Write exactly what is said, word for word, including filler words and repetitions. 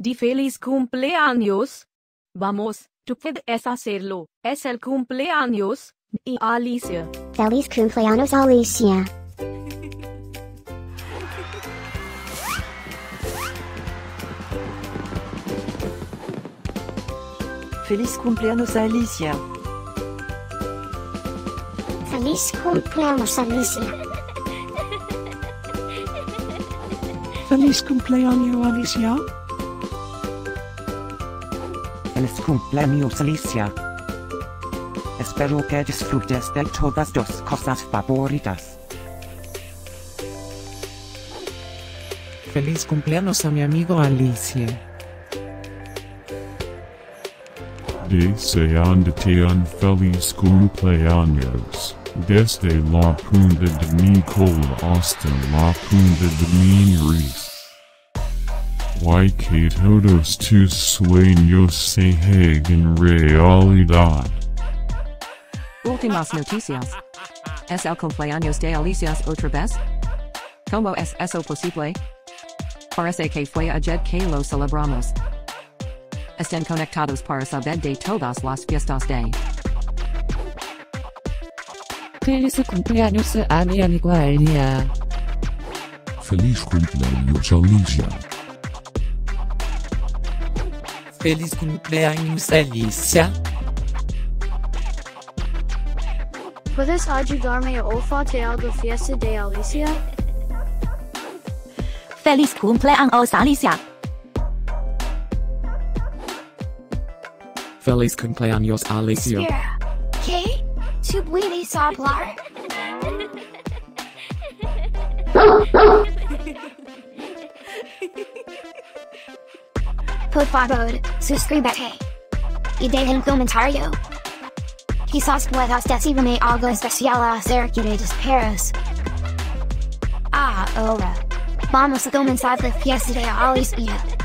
di feliz cumpleaños. Vamos, tú puedes hacerlo. Es el cumpleaños de Alicia. Feliz cumpleaños, Alicia. Feliz cumpleaños, Alicia. Feliz cumpleaños, Alicia. Feliz cumpleaños, Alicia. Feliz cumpleaños, Alicia. Espero que disfrutes de todas tus cosas favoritas. Feliz cumpleaños a mi amigo Alicia. Deseándote un feliz cumpleaños. Desde la punta de mi cola hasta la punta de mi nariz. Y que todos tus sueños se hagan realidad. Últimas noticias. ¿Es el cumpleaños de Alicia otra vez? ¿Cómo es eso posible? Parece que fue ayer que lo celebramos. Estén conectados para saber de todas las fiestas de. Feliz cumpleaños a mi amigo Alicia. Feliz cumpleaños, Alicia. Feliz cumpleaños, Alicia. ¿Puedes ayudarme a olfatear la fiesta de Alicia? Feliz cumpleaños, Alicia. Feliz cumpleaños, Alicia. Espera, ¿qué? ¿Tú puedes hablar? Por favor, suscríbete. Y deja un comentario. Quizás puedas decirme algo especial acerca de tus perros. Ah, ahora. Vamos a comenzar la fiesta de Alicia.